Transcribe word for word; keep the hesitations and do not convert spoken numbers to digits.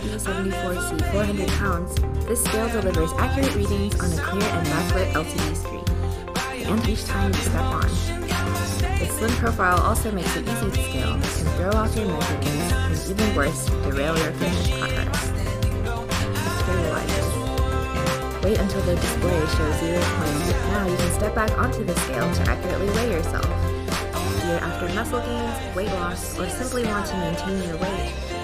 forty seventy-four C four hundred pounds, this scale delivers accurate readings on a clear and backlit L C D screen, and each time you step on. Its slim profile also makes it easy to scale and throw off your measurements, and even worse, derail your fitness progress. It's very light. Wait until the display shows zero point. Now you can step back onto the scale to accurately weigh yourself. If you're after muscle gains, weight loss, or simply want to maintain your weight,